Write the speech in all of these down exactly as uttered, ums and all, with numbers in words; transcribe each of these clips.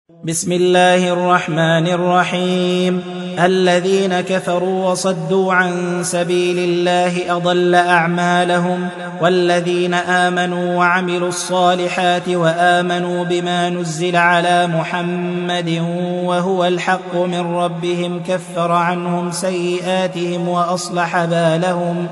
بسم الله الرحمن الرحيم. الذين كفروا وصدوا عن سبيل الله أضل أعمالهم، والذين آمنوا وعملوا الصالحات وآمنوا بما نزل على محمد وهو الحق من ربهم كفر عنهم سيئاتهم وأصلح بالهم.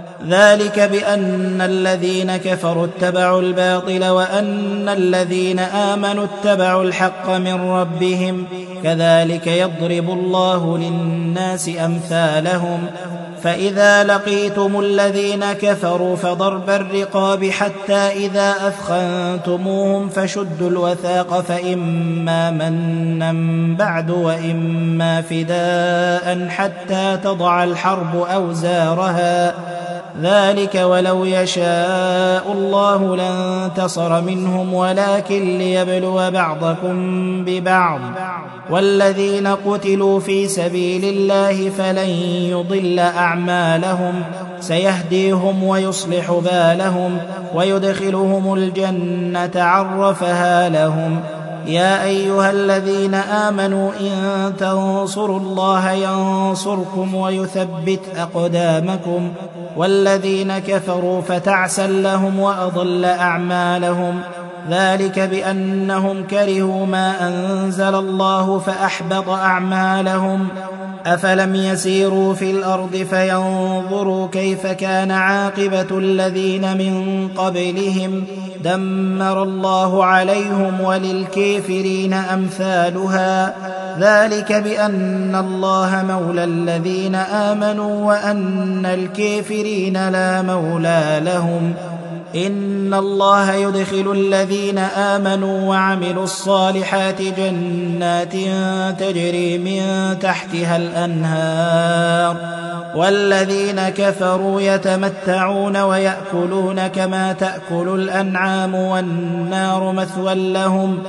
ذلك بأن الذين كفروا اتبعوا الباطل وأن الذين آمنوا اتبعوا الحق من ربهم، كذلك يضرب الله للناس أمثالهم. فإذا لقيتم الذين كفروا فضرب الرقاب حتى إذا أثخنتموهم فشدوا الوثاق، فإما منا بعد وإما فداء حتى تضع الحرب أوزارها، ذلك ولو يشاء الله لانتصر منهم ولكن ليبلو بعضكم ببعض. والذين قتلوا في سبيل الله فلن يضل أعمالهم، سيهديهم ويصلح بالهم ويدخلهم الجنة عرفها لهم. يا أيها الذين آمنوا إن تنصروا الله ينصركم ويثبت أقدامكم. والذين كفروا فتعسا لهم وأضل أعمالهم، ذلك بأنهم كرهوا ما أنزل الله فأحبط أعمالهم. أفلم يسيروا في الأرض فينظروا كيف كان عاقبة الذين من قبلهم، دمر الله عليهم وللكافرين أمثالها، ذلك بأن الله مولى الذين آمنوا وأن الكافرين لا مولى لهم. إن الله يدخل الذين آمنوا وعملوا الصالحات جنات تجري من تحتها الأنهار، والذين كفروا يتمتعون ويأكلون كما تأكل الأنعام والنار مثوى لهم.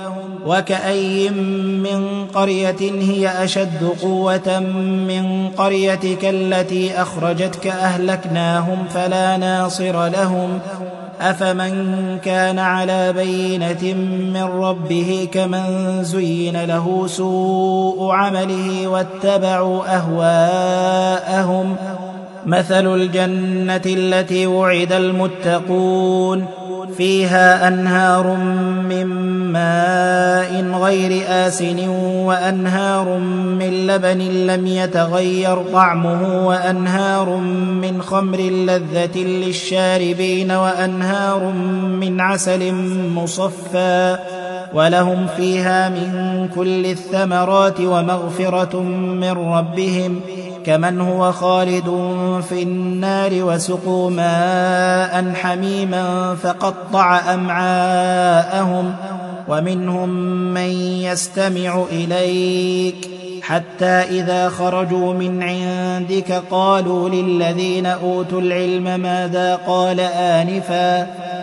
وكأي من قرية هي أشد قوة من قريتك التي أخرجتك أهلكناهم فلا ناصر لهم. أفمن كان على بينة من ربه كمن زين له سوء عمله واتبعوا أهواءهم. مثل الجنة التي وعد المتقون فيها أنهار من ماء غير آسن وأنهار من لبن لم يتغير طعمه وأنهار من خمر لذة للشاربين وأنهار من عسل مصفى، ولهم فيها من كل الثمرات ومغفرة من ربهم كمن هو خالد في النار وسقوا ماء حميما فقطع أمعاءهم. ومنهم من يستمع إليك حتى إذا خرجوا من عندك قالوا للذين أوتوا العلم ماذا قال آنفا،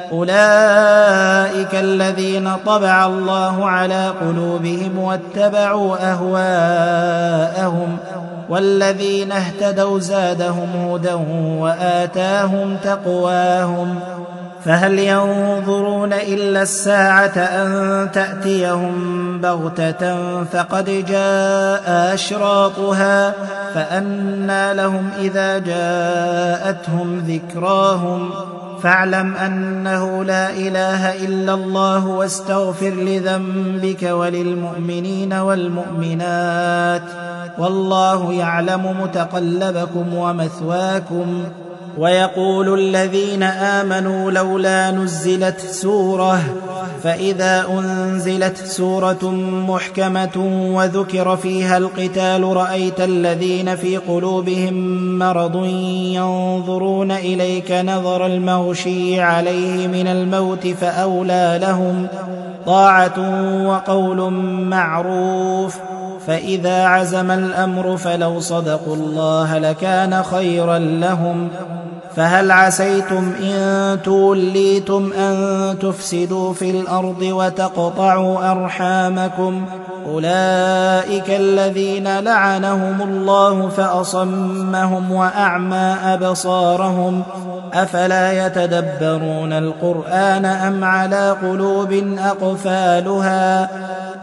أولئك الذين طبع الله على قلوبهم واتبعوا أهواءهم. والذين اهتدوا زادهم هدى وآتاهم تقواهم. فهل ينظرون إلا الساعة أن تأتيهم بغتة فقد جاء أشراطها، فأنى لهم إذا جاءتهم ذكراهم. فاعلم أنه لا إله إلا الله واستغفر لذنبك وللمؤمنين والمؤمنات، والله يعلم متقلبكم ومثواكم. ويقول الذين آمنوا لولا نزلت سورة، فإذا أنزلت سورة محكمة وذكر فيها القتال رأيت الذين في قلوبهم مرض ينظرون إليك نظر المغشي عليه من الموت فأولى لهم طاعة وقول معروف. فإذا عزم الأمر فلو صدقوا الله لكان خيرا لهم. فهل عسيتم إن توليتم أن تفسدوا في الأرض وتقطعوا أرحامكم، أولئك الذين لعنهم الله فأصمهم وأعمى أبصارهم. أفلا يتدبرون القرآن أم على قلوب أقفالها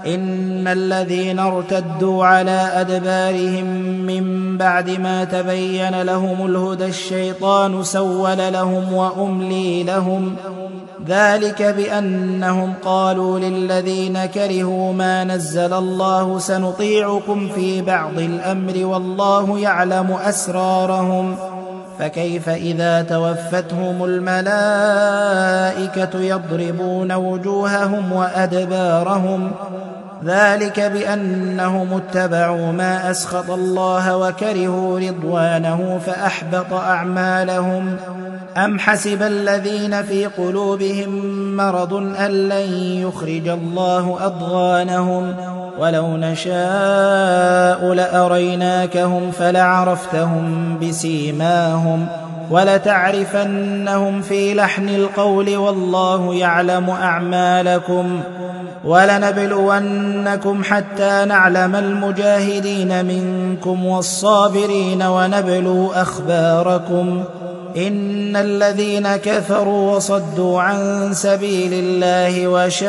إن الذين ارتدوا على أدبارهم من بعد ما تبين لهم الهدى الشيطان سول لهم وأملي لهم ذلك بأنهم قالوا للذين كرهوا ما نزل الله سنطيعكم في بعض الأمر والله يعلم أسرارهم فكيف إذا توفتهم الملائكة يضربون وجوههم وأدبارهم ذلك بأنهم اتبعوا ما أسخط الله وكرهوا رضوانه فأحبط أعمالهم أم حسب الذين في قلوبهم مرض أن لن يخرج الله أضغانهم ولو نشاء لأريناكهم فلعرفتهم بسيماهم ولتعرفنهم في لحن القول والله يعلم أعمالكم ولنبلونكم حتى نعلم المجاهدين منكم والصابرين ونبلو أخباركم إن الذين كفروا وصدوا عن سبيل الله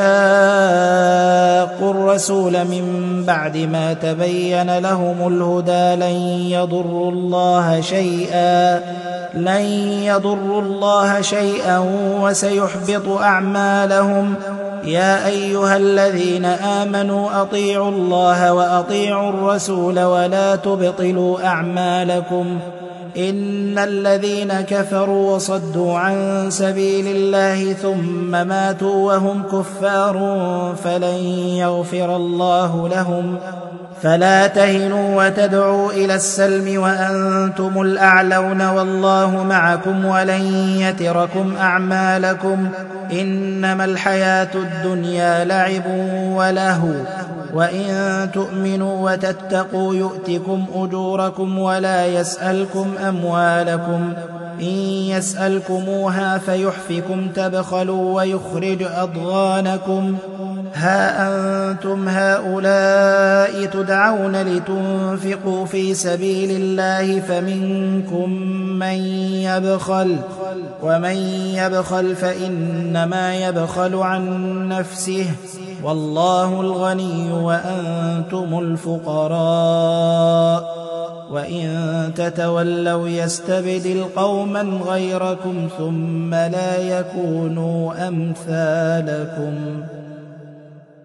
وشاقوا الرسول من بعد ما تبين لهم الهدى لن يضروا الله شيئا لن يضروا الله شيئا وسيحبط أعمالهم يا أيها الذين آمنوا أطيعوا الله وأطيعوا الرسول ولا تبطلوا أعمالكم إن الذين كفروا وصدوا عن سبيل الله ثم ماتوا وهم كفار فلن يغفر الله لهم فلا تهنوا وتدعوا إلى السلم وأنتم الأعلون والله معكم ولن يتركم أعمالكم إنما الحياة الدنيا لعب ولهو وإن تؤمنوا وتتقوا يؤتكم أجوركم ولا يسألكم أموالكم إن يسألكموها فيحفكم تبخلوا ويخرج أضغانكم ها أنتم هؤلاء تدعون لتنفقوا في سبيل الله فمنكم من يبخل ومن يبخل فإنما يبخل عن نفسه والله الغني وأنتم الفقراء وإن تتولوا يستبدل قوما غيركم ثم لا يكونوا أمثالكم